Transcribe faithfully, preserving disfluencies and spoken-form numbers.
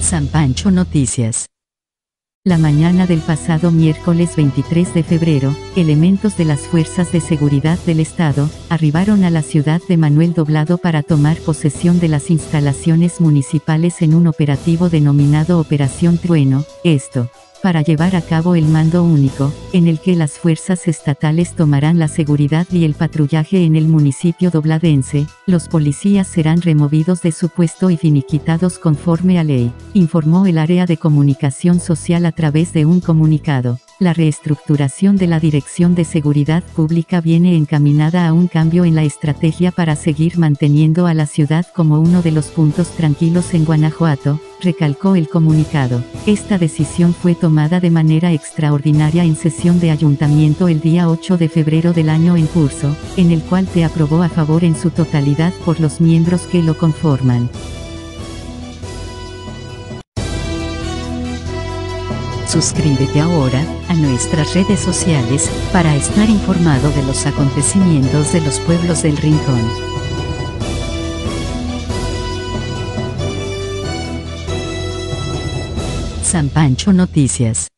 San Pancho Noticias. La mañana del pasado miércoles veintitrés de febrero, elementos de las Fuerzas de Seguridad del Estado, arribaron a la ciudad de Manuel Doblado para tomar posesión de las instalaciones municipales en un operativo denominado Operación Trueno, esto, para llevar a cabo el mando único, en el que las fuerzas estatales tomarán la seguridad y el patrullaje en el municipio dobladense. Los policías serán removidos de su puesto y finiquitados conforme a ley, informó el área de comunicación social a través de un comunicado. La reestructuración de la Dirección de Seguridad Pública viene encaminada a un cambio en la estrategia para seguir manteniendo a la ciudad como uno de los puntos tranquilos en Guanajuato, recalcó el comunicado. Esta decisión fue tomada de manera extraordinaria en sesión de ayuntamiento el día ocho de febrero del año en curso, en el cual se aprobó a favor en su totalidad por los miembros que lo conforman. Suscríbete ahora a nuestras redes sociales para estar informado de los acontecimientos de los pueblos del Rincón. San Pancho Noticias.